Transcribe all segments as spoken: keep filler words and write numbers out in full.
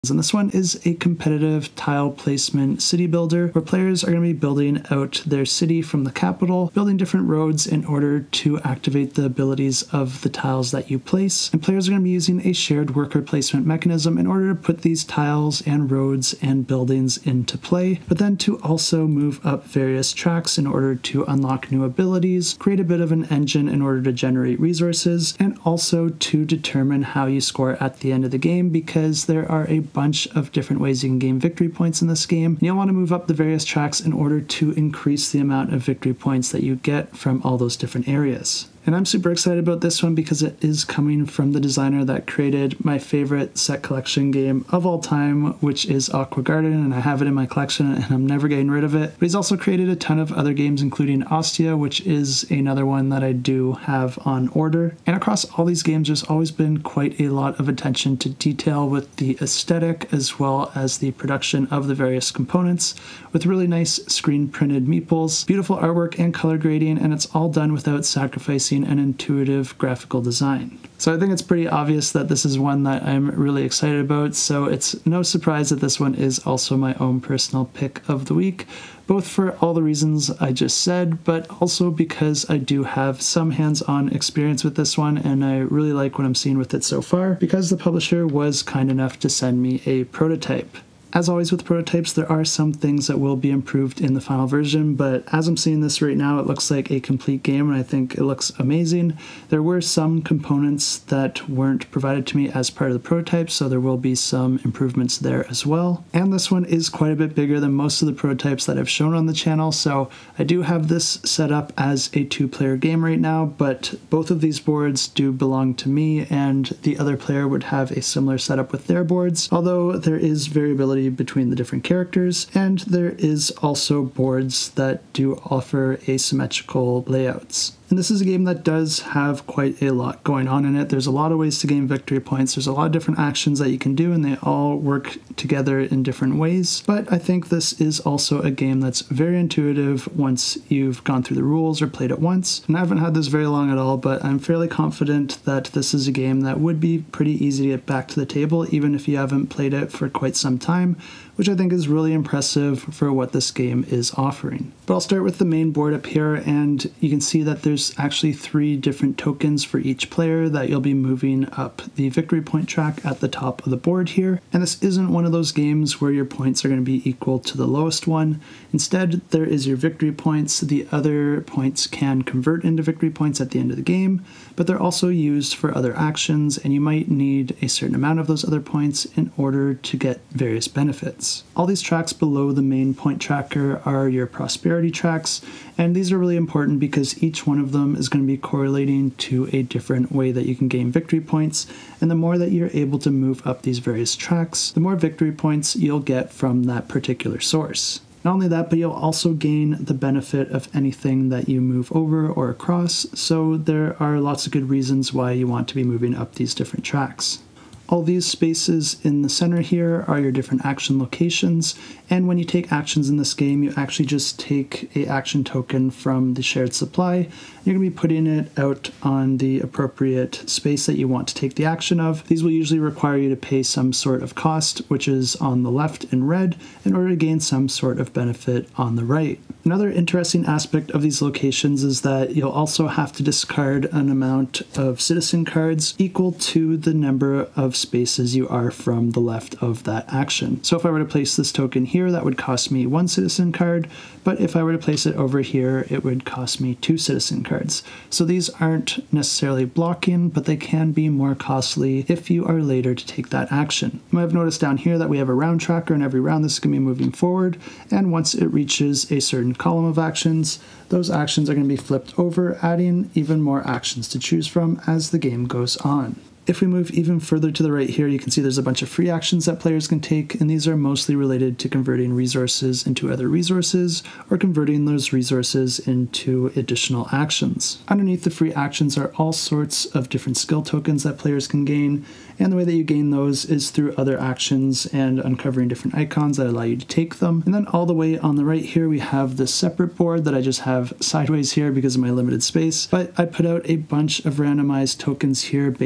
And this one is a competitive tile placement city builder where players are going to be building out their city from the capital, building different roads in order to activate the abilities of the tiles that you place. And players are going to be using a shared worker placement mechanism in order to put these tiles and roads and buildings into play, but then to also move up various tracks in order to unlock new abilities, create a bit of an engine in order to generate resources, and also to determine how you score at the end of the game, because there are a bunch of different ways you can gain victory points in this game. And you'll want to move up the various tracks in order to increase the amount of victory points that you get from all those different areas. And I'm super excited about this one because it is coming from the designer that created my favorite set collection game of all time, which is Aqua Garden, and I have it in my collection and I'm never getting rid of it. But he's also created a ton of other games, including Ostia, which is another one that I do have on order. And across all these games, there's always been quite a lot of attention to detail with the aesthetic as well as the production of the various components, with really nice screen printed meeples, beautiful artwork and color grading, and it's all done without sacrificing an intuitive graphical design. So I think it's pretty obvious that this is one that I'm really excited about, so it's no surprise that this one is also my own personal pick of the week, both for all the reasons I just said, but also because I do have some hands-on experience with this one and I really like what I'm seeing with it so far, because the publisher was kind enough to send me a prototype. As always with prototypes, there are some things that will be improved in the final version, but as I'm seeing this right now, it looks like a complete game and I think it looks amazing. There were some components that weren't provided to me as part of the prototype, so there will be some improvements there as well. And this one is quite a bit bigger than most of the prototypes that I've shown on the channel, so I do have this set up as a two-player game right now, but both of these boards do belong to me and the other player would have a similar setup with their boards, although there is variability between the different characters, and there is also boards that do offer asymmetrical layouts. And this is a game that does have quite a lot going on in it. There's a lot of ways to gain victory points. There's a lot of different actions that you can do, and they all work together in different ways. But I think this is also a game that's very intuitive once you've gone through the rules or played it once. And I haven't had this very long at all, but I'm fairly confident that this is a game that would be pretty easy to get back to the table, even if you haven't played it for quite some time, which I think is really impressive for what this game is offering. But I'll start with the main board up here, and you can see that there's actually three different tokens for each player that you'll be moving up the victory point track at the top of the board here. And this isn't one of those games where your points are going to be equal to the lowest one. Instead, there is your victory points. The other points can convert into victory points at the end of the game, but they're also used for other actions, and you might need a certain amount of those other points in order to get various benefits. All these tracks below the main point tracker are your prosperity tracks, and these are really important because each one of them is going to be correlating to a different way that you can gain victory points, and the more that you're able to move up these various tracks, the more victory points you'll get from that particular source. Not only that, but you'll also gain the benefit of anything that you move over or across, so there are lots of good reasons why you want to be moving up these different tracks. All these spaces in the center here are your different action locations, and when you take actions in this game, you actually just take a action token from the shared supply. You're going to be putting it out on the appropriate space that you want to take the action of. These will usually require you to pay some sort of cost, which is on the left in red, in order to gain some sort of benefit on the right. Another interesting aspect of these locations is that you'll also have to discard an amount of citizen cards equal to the number of spaces you are from the left of that action. So if I were to place this token here, that would cost me one citizen card, but if I were to place it over here, it would cost me two citizen cards. So these aren't necessarily blocking, but they can be more costly if you are later to take that action. You might have noticed down here that we have a round tracker, and every round this is going to be moving forward, and once it reaches a certain column of actions, those actions are going to be flipped over, adding even more actions to choose from as the game goes on. If we move even further to the right here, you can see there's a bunch of free actions that players can take, and these are mostly related to converting resources into other resources or converting those resources into additional actions. Underneath the free actions are all sorts of different skill tokens that players can gain, and the way that you gain those is through other actions and uncovering different icons that allow you to take them. And then all the way on the right here, we have this separate board that I just have sideways here because of my limited space, but I put out a bunch of randomized tokens here based on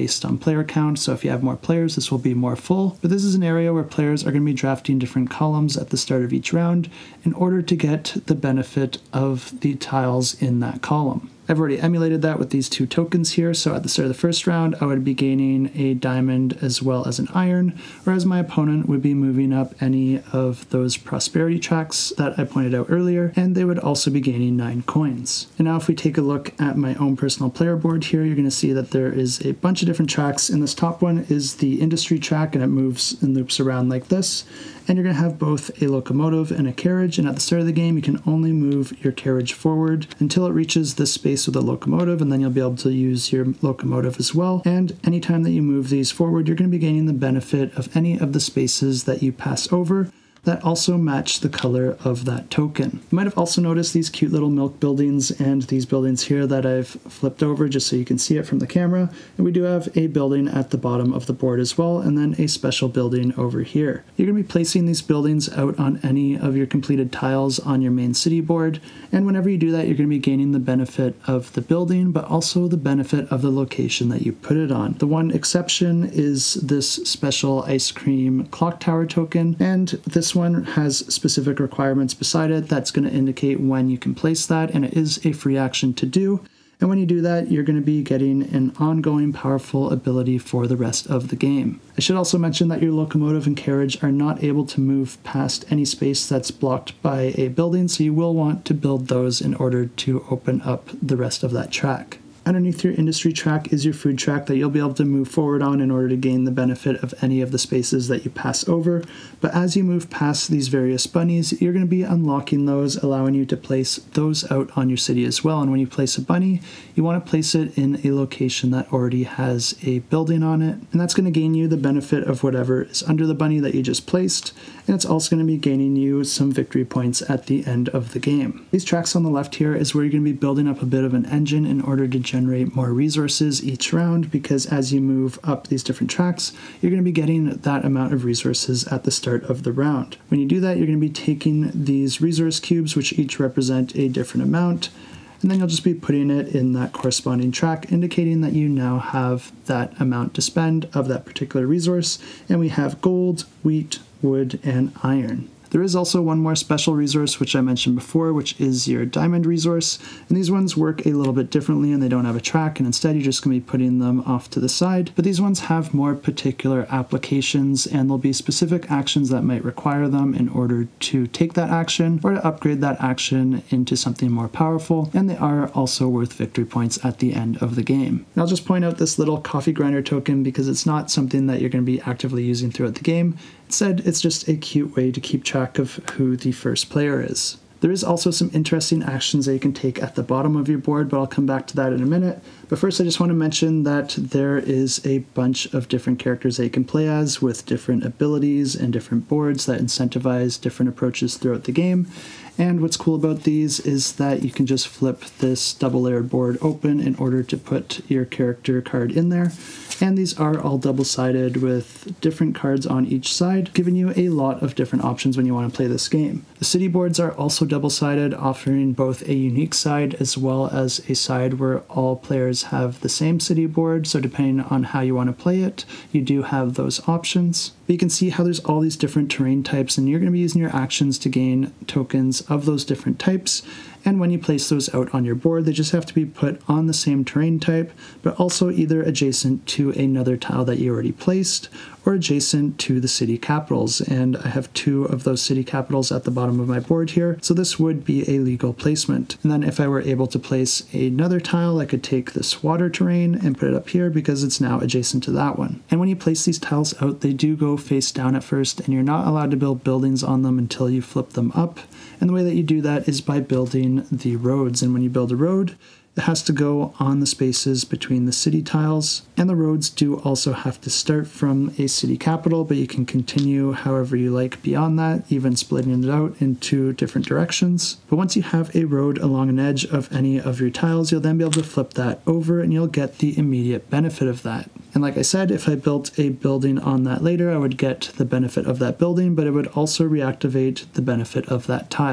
player count, so if you have more players, this will be more full. But this is an area where players are going to be drafting different columns at the start of each round in order to get the benefit of the tiles in that column. I've already emulated that with these two tokens here, so at the start of the first round, I would be gaining a diamond as well as an iron, whereas my opponent would be moving up any of those prosperity tracks that I pointed out earlier, and they would also be gaining nine coins. And now if we take a look at my own personal player board here, you're going to see that there is a bunch of different tracks, and this top one is the industry track, and it moves and loops around like this. And you're going to have both a locomotive and a carriage, and at the start of the game you can only move your carriage forward until it reaches this space with a locomotive, and then you'll be able to use your locomotive as well. And anytime that you move these forward, you're going to be gaining the benefit of any of the spaces that you pass over that also match the color of that token. You might have also noticed these cute little milk buildings and these buildings here that I've flipped over just so you can see it from the camera. And we do have a building at the bottom of the board as well, and then a special building over here. You're going to be placing these buildings out on any of your completed tiles on your main city board, and whenever you do that, you're going to be gaining the benefit of the building, but also the benefit of the location that you put it on. The one exception is this special ice cream clock tower token, and this one has specific requirements beside it that's going to indicate when you can place that, and it is a free action to do. And when you do that, you're going to be getting an ongoing powerful ability for the rest of the game. I should also mention that your locomotive and carriage are not able to move past any space that's blocked by a building, so you will want to build those in order to open up the rest of that track. Underneath your industry track is your food track that you'll be able to move forward on in order to gain the benefit of any of the spaces that you pass over. But as you move past these various bunnies, you're going to be unlocking those, allowing you to place those out on your city as well. And when you place a bunny, you want to place it in a location that already has a building on it. And that's going to gain you the benefit of whatever is under the bunny that you just placed. And it's also going to be gaining you some victory points at the end of the game. These tracks on the left here is where you're going to be building up a bit of an engine in order to generate more resources each round, because as you move up these different tracks, you're going to be getting that amount of resources at the start of the round. When you do that, you're going to be taking these resource cubes, which each represent a different amount, and then you'll just be putting it in that corresponding track, indicating that you now have that amount to spend of that particular resource. And we have gold, wheat, wood, and iron. There is also one more special resource which I mentioned before, which is your diamond resource, and these ones work a little bit differently and they don't have a track, and instead you're just going to be putting them off to the side. But these ones have more particular applications, and there'll be specific actions that might require them in order to take that action or to upgrade that action into something more powerful, and they are also worth victory points at the end of the game. And I'll just point out this little coffee grinder token because it's not something that you're going to be actively using throughout the game. Instead, it's just a cute way to keep track of who the first player is. There is also some interesting actions that you can take at the bottom of your board, but I'll come back to that in a minute. But first, I just want to mention that there is a bunch of different characters that you can play as with different abilities and different boards that incentivize different approaches throughout the game. And what's cool about these is that you can just flip this double-layered board open in order to put your character card in there. And these are all double-sided with different cards on each side, giving you a lot of different options when you want to play this game. The city boards are also double-sided, offering both a unique side as well as a side where all players have the same city board, so depending on how you want to play it, you do have those options. But you can see how there's all these different terrain types, and you're going to be using your actions to gain tokens of those different types. And when you place those out on your board, they just have to be put on the same terrain type, but also either adjacent to another tile that you already placed or adjacent to the city capitals. And I have two of those city capitals at the bottom of my board here, so this would be a legal placement. And then if I were able to place another tile, I could take this water terrain and put it up here because it's now adjacent to that one. And when you place these tiles out, they do go face down at first, and you're not allowed to build buildings on them until you flip them up. And the way that you do that is by building the roads. And when you build a road, it has to go on the spaces between the city tiles, and the roads do also have to start from a city capital, but you can continue however you like beyond that, even splitting it out into different directions. But once you have a road along an edge of any of your tiles, you'll then be able to flip that over and you'll get the immediate benefit of that. And like I said, if I built a building on that later, I would get the benefit of that building, but it would also reactivate the benefit of that tile.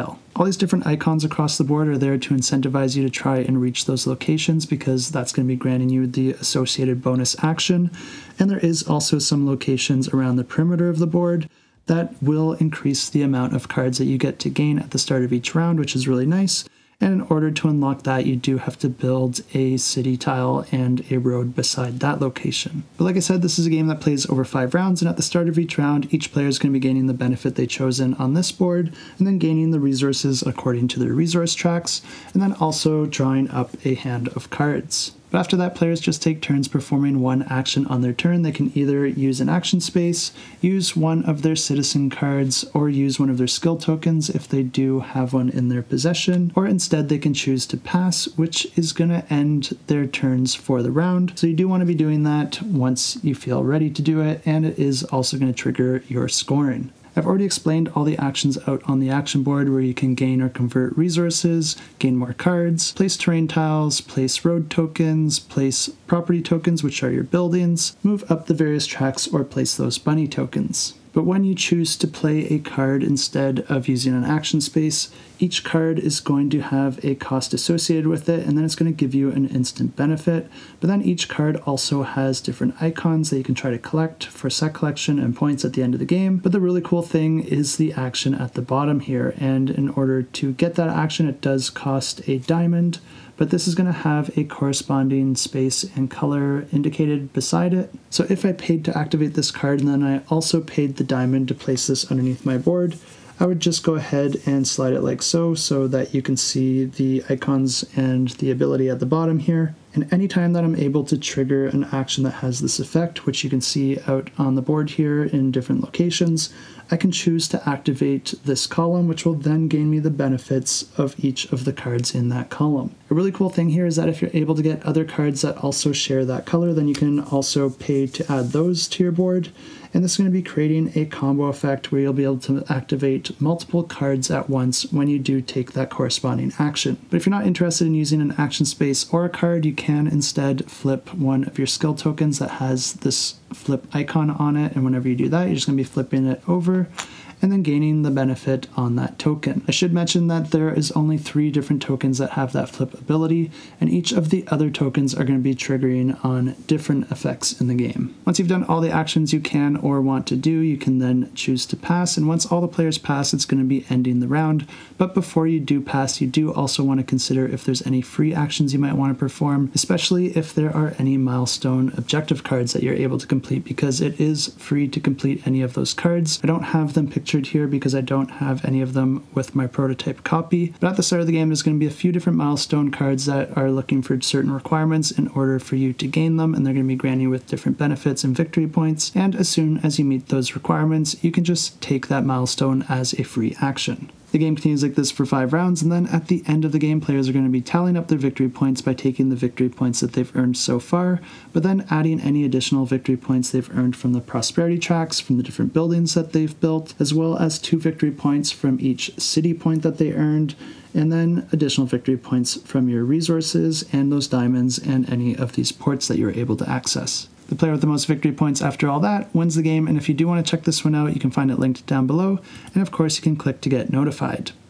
All these different icons across the board are there to incentivize you to try and reach those locations, because that's going to be granting you the associated bonus action. And there is also some locations around the perimeter of the board that will increase the amount of cards that you get to gain at the start of each round, which is really nice. And in order to unlock that, you do have to build a city tile and a road beside that location. But like I said, this is a game that plays over five rounds, and at the start of each round, each player is going to be gaining the benefit they've chosen on this board, and then gaining the resources according to their resource tracks, and then also drawing up a hand of cards. But after that, players just take turns performing one action on their turn. They can either use an action space, use one of their citizen cards, or use one of their skill tokens if they do have one in their possession, or instead they can choose to pass, which is going to end their turns for the round. So you do want to be doing that once you feel ready to do it, and it is also going to trigger your scoring. I've already explained all the actions out on the action board, where you can gain or convert resources, gain more cards, place terrain tiles, place road tokens, place property tokens, which are your buildings, move up the various tracks, or place those bunny tokens. But when you choose to play a card instead of using an action space, each card is going to have a cost associated with it, and then it's going to give you an instant benefit. But then each card also has different icons that you can try to collect for set collection and points at the end of the game. But the really cool thing is the action at the bottom here, and in order to get that action, it does cost a diamond. But this is going to have a corresponding space and color indicated beside it. So if I paid to activate this card, and then I also paid the diamond to place this underneath my board, I would just go ahead and slide it like so, so that you can see the icons and the ability at the bottom here. And anytime that I'm able to trigger an action that has this effect, which you can see out on the board here in different locations, I can choose to activate this column, which will then gain me the benefits of each of the cards in that column. A really cool thing here is that if you're able to get other cards that also share that color, then you can also pay to add those to your board. And this is going to be creating a combo effect where you'll be able to activate multiple cards at once when you do take that corresponding action. But if you're not interested in using an action space or a card, you can instead flip one of your skill tokens that has this flip icon on it, and whenever you do that, you're just going to be flipping it over and then gaining the benefit on that token. I should mention that there is only three different tokens that have that flip ability, and each of the other tokens are going to be triggering on different effects in the game. Once you've done all the actions you can or want to do, you can then choose to pass, and once all the players pass, it's going to be ending the round. But before you do pass, you do also want to consider if there's any free actions you might want to perform, especially if there are any milestone objective cards that you're able to complete, because it is free to complete any of those cards. I don't have them pictured here because I don't have any of them with my prototype copy, but at the start of the game there's going to be a few different milestone cards that are looking for certain requirements in order for you to gain them, and they're going to be granting you with different benefits and victory points, and as soon as you meet those requirements, you can just take that milestone as a free action. The game continues like this for five rounds, and then at the end of the game, players are going to be tallying up their victory points by taking the victory points that they've earned so far, but then adding any additional victory points they've earned from the prosperity tracks, from the different buildings that they've built, as well as two victory points from each city point that they earned, and then additional victory points from your resources and those diamonds and any of these ports that you're able to access. The player with the most victory points after all that wins the game, and if you do want to check this one out, you can find it linked down below, and of course you can click to get notified.